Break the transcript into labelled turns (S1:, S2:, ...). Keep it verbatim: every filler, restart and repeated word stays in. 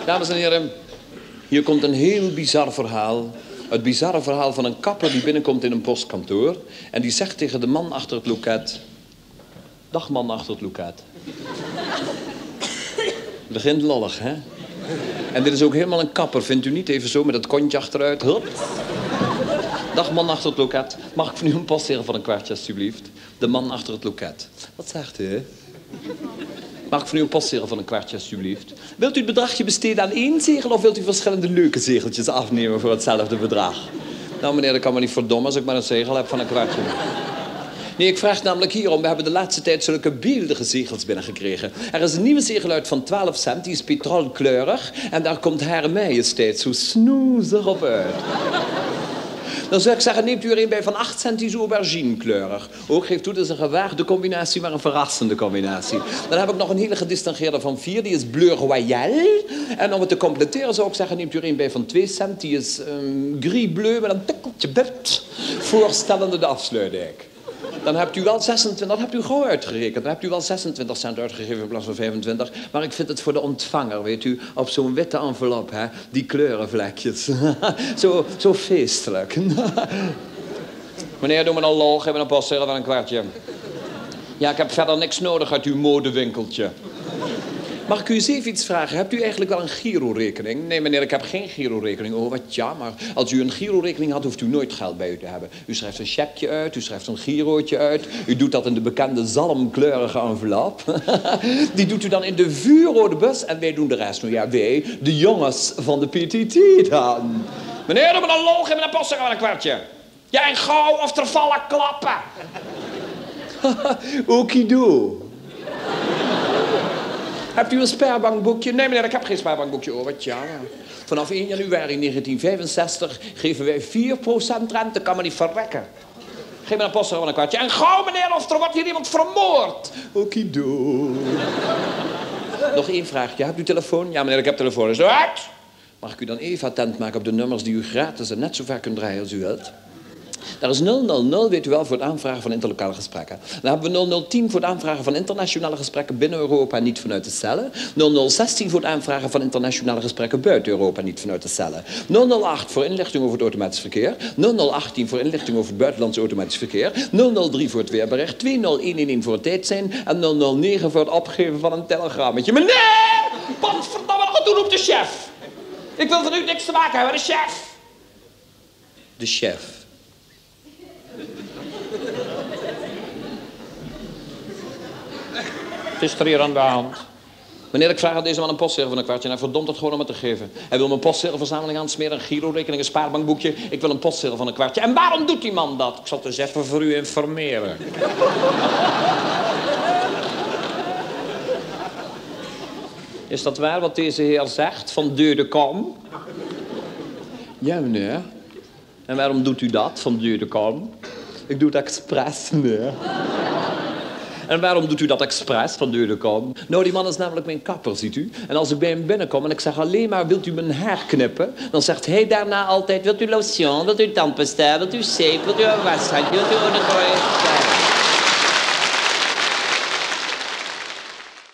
S1: Dames en heren, hier komt een heel bizar verhaal. Het bizarre verhaal van een kapper die binnenkomt in een postkantoor. En die zegt tegen de man achter het loket... Dag man achter het loket. Begint lollig, hè? En dit is ook helemaal een kapper, vindt u niet? Even zo met het kontje achteruit. Hup. Dag man achter het loket. Mag ik van u een postzegel van een kwartje, alstublieft? De man achter het loket. Wat zegt u? Mag ik van u een postzegel van een kwartje, alstublieft? Wilt u het bedragje besteden aan één zegel... of wilt u verschillende leuke zegeltjes afnemen voor hetzelfde bedrag? Nou meneer, dat kan me niet verdommen als ik maar een zegel heb van een kwartje. Nee, ik vraag namelijk hierom. We hebben de laatste tijd zulke beeldige zegels binnengekregen. Er is een nieuwe zegel uit van twaalf cent, die is petrolkleurig. En daar komt Hare Majesteit zo snoezig op uit. Dan zou ik zeggen, neemt u er een bij van acht cent, die is auberginekleurig. Ook geeft toe, dat is een gewaagde combinatie, maar een verrassende combinatie. Dan heb ik nog een hele gedistingeerde van vier, die is bleu royal. En om het te completeren zou ik zeggen, neemt u er een bij van twee cent, die is um, gris-bleu met een tikkeltje bit. Voorstellende de afsluitdijk. Dan hebt u wel zesentwintig, dat hebt u gauw uitgerekend. Dan hebt u wel zesentwintig cent uitgegeven in plaats van vijfentwintig. Maar ik vind het voor de ontvanger, weet u, op zo'n witte envelop, hè, die kleurenvlekjes. zo, zo feestelijk. Meneer, doe me een lol, geef me een postzegel van een kwartje. Ja, ik heb verder niks nodig uit uw modewinkeltje. Mag ik u eens even iets vragen? Hebt u eigenlijk wel een girorekening? Nee, meneer, ik heb geen girorekening. Oh, wat jammer. Als u een girorekening had, hoeft u nooit geld bij u te hebben. U schrijft een checkje uit, u schrijft een girootje uit. U doet dat in de bekende zalmkleurige envelop. Die doet u dan in de vuurrode bus. En wij doen de rest. Nou ja, wij, de jongens van de P T T dan. Meneer, doe me een lol, geef me een postzegel van een kwartje. Ja, en gauw of er vallen klappen. Okido. Hebt u een spaarbankboekje? Nee, meneer, ik heb geen spaarbankboekje. Oh, wat ja. Vanaf één januari negentien vijfenzestig geven wij vier procent rente. Kan me niet verrekken. Geef me een postzegel van een kwartje. En gauw, meneer, of er wordt hier iemand vermoord. Okido. Nog één vraagje. Hebt u telefoon? Ja, meneer, ik heb telefoon. Is het uit? Mag ik u dan even attent maken op de nummers die u gratis en net zo ver kunt draaien als u wilt? Daar is nul nul nul, weet u wel, voor het aanvragen van interlokale gesprekken. Dan hebben we nul nul tien voor het aanvragen van internationale gesprekken binnen Europa en niet vanuit de cellen. nul nul zestien voor het aanvragen van internationale gesprekken buiten Europa en niet vanuit de cellen. nul nul acht voor inlichting over het automatisch verkeer. nul nul achttien voor inlichting over het buitenlandse automatisch verkeer. nul nul drie voor het weerbericht. twee nul een een een voor het tijd zijn. En nul nul negen voor het opgeven van een telegrammetje. Meneer! Wat verdomme nog doen op de chef? Ik wil van u niks te maken hebben, de chef. De chef. Wat is er hier aan de hand? Meneer, ik vraag aan deze man een postzegel van een kwartje en hij verdomt het gewoon om het te geven. Hij wil mijn postzegelverzameling aansmeren, een girorekening, een spaarbankboekje. Ik wil een postzegel van een kwartje. En waarom doet die man dat? Ik zal het eens even voor u informeren. Is dat waar wat deze heer zegt, van deur de kom? Ja, meneer. En waarom doet u dat, van deur de kom? Ik doe het expres, meneer. En waarom doet u dat expres, van deur de kom? Nou, die man is namelijk mijn kapper, ziet u. En als ik bij hem binnenkom en ik zeg alleen maar, wilt u mijn haar knippen? Dan zegt hij daarna altijd, wilt u lotion, wilt u tandpasta, wilt u zeep, wilt u een washandje, wilt u een...